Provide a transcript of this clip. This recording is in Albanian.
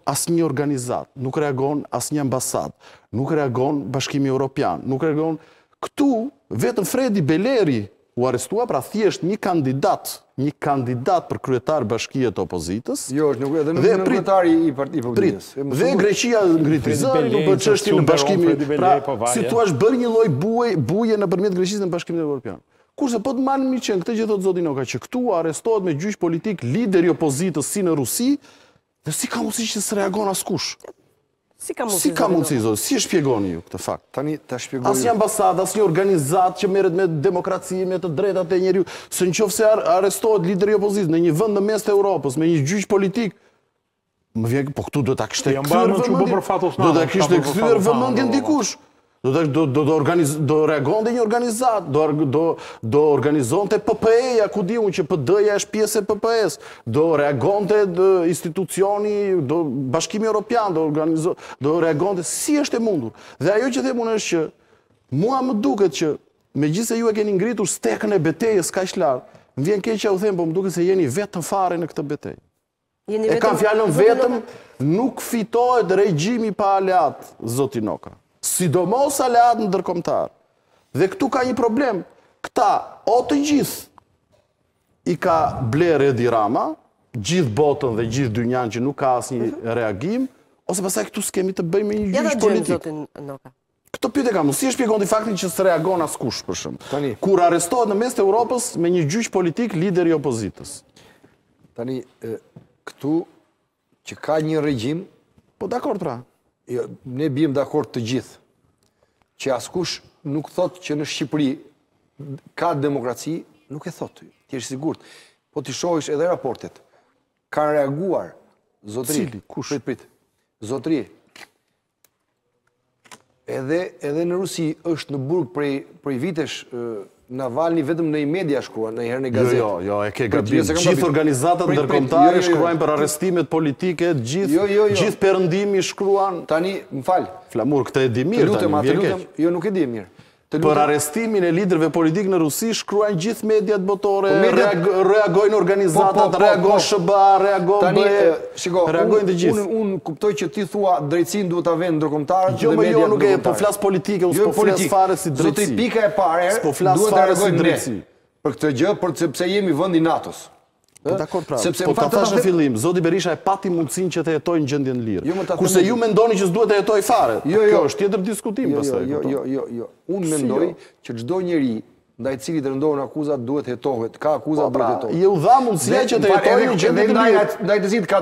asnjë organizat, nuk reagon asnjë ambasadë, nuk reagon Bashkimi Evropian, nuk reagon këtu vetëm Fredi Beleri u arrestua, pra thjesht një kandidat për kryetar bashkie të opozitës. Jo, edhe nuk është kryetari i opozitës. Dhe Greqia ngriti zërin për çështjen e bashkimit. Pra, si thua, bën një lloj buje nëpërmjet Greqisë në Bashkimin Evropian. Kurse po të marrim një qenë, këtë gjë thot zoti Noka, që këtu arrestohet me gjyq politik lideri i opozitës si në Rusi, dhe si ka mundësi që s'reagon askush? Si ka mundësi, zoti? Si e shpjegoni ju këtë fakt? Tani ta shpjegoj. Asnjë ambasadë, asnjë organizat që merret me demokraci, me të drejtat e njeriu, se nëse arrestohet lideri i opozitës në një vend në mes të Europës me një gjyq politik, më vjen, po këtu do ta kishte kthyer vëmendjen dikush. Do reagonte një organizat, do organizonte PPE-ja, ku di unë që PD-ja është pjesë e PPE-s, do reagonte institucioni, do Bashkimi Evropian, do reagonte, si është e mundur. Dhe ajo që them unë është që mua më duket që megjithëse ju e keni ngritur stekën e betejës kaq lart, më vjen keq që u them, po më duket se jeni vetëm fare në këtë betejë. E kam fjalën vetëm, nuk fitohet regjimi pa aleat, zoti Noka. Sidomos aleat ndërkombëtar. Dhe këtu ka një problem. Këta, o të gjithë i ka bler Edi Rama, gjithë botën dhe gjithë dynjan që nuk ka asnjë reagim, ose pastaj këtu s'kemi të bëjmë me një gjyq politik. Këto pyetje kam, si e shpjegon ti faktin që s'reagon askush për shemb? Kur arrestohet në mes të Europës me një gjyq politik lideri i opozitës. Tani, këtu që ka një regjim, po dakord pra. Ne bjem dakord të gjithë, që askush nuk thot që në Shqipëri ka demokraci, nuk e thot, ti je sigurt. Po ti shohësh edhe raportet, kanë reaguar, zotëri. Cili? Kush? Prit. Zotëri. Edhe në Rusi është në burg prej vitesh, Navalny vetëm në media shkruan, në herë në gazetë. Jo, e ke gabim. Gjithë organizatat ndërkombëtare shkruajnë për arrestimet politike, gjithë perëndimi shkruan. Tani, më fal. Flamur, këtë e di mirë tani. Jo, nuk e di mirë. Për arrestimin e liderëve politik në Rusi shkruajnë gjithë mediat botore, reagojnë organizatat, reagon SBA, reagojnë të gjithë. Unë kuptoj që ti thua drejtësinë duhet ta vënë ndërkombëtarët dhe mediat. Jo, nuk e po flas politike, unë s'po flas fare si drejtësi. Zoti, pika e parë, duhet ta reagojmë ne për këtë gjë, sepse jemi vend i NATO-s. Po dakord pra, po ta thash në fillim, zoti Berisha e pati mundësinë që të jetojë në gjendjen lirë. Kurse ju mendoni që s'duhet të jetojë fare. Kjo është tjetër diskutim pastaj. Jo. Unë mendoj që çdo njeri ndaj cilit rëndohen akuzat duhet hetohet. Ka akuzat duhet hetohet. Ju dha mundësia që të jetojë në gjendjen lirë. Ndaj të cilit